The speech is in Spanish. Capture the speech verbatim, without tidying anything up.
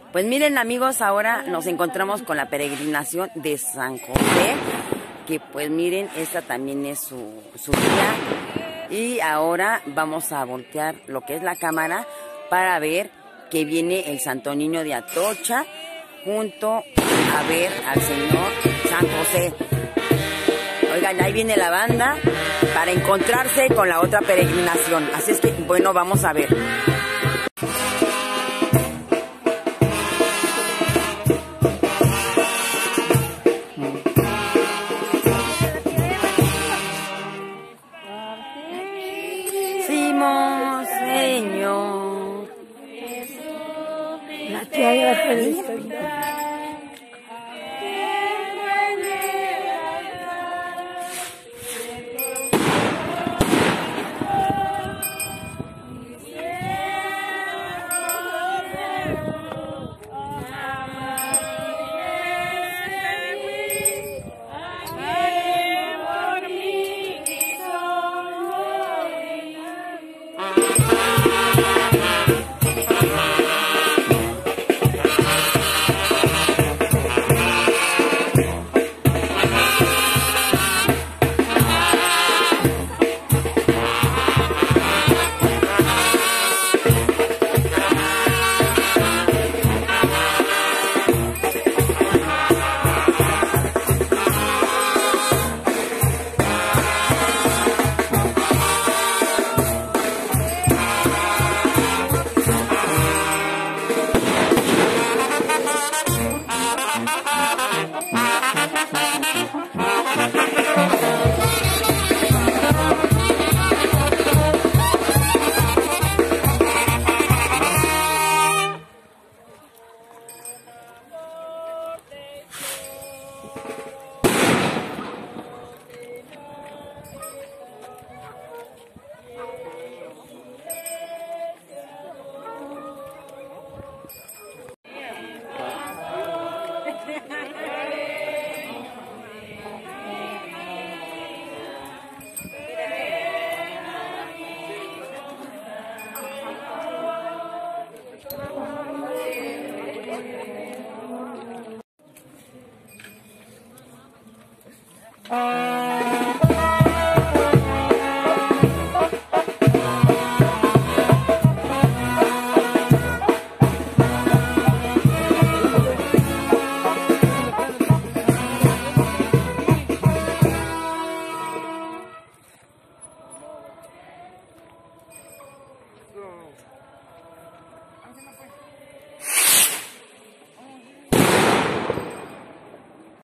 Pues miren amigos, ahora nos encontramos con la peregrinación de San José, que pues miren, esta también es su, su día. Y ahora vamos a voltear lo que es la cámara para ver que viene el Santo Niño de Atocha junto a ver al Señor San José. Oigan, ahí viene la banda para encontrarse con la otra peregrinación. Así es que, bueno, vamos a ver. Simón, Señor. La que haga felicidad.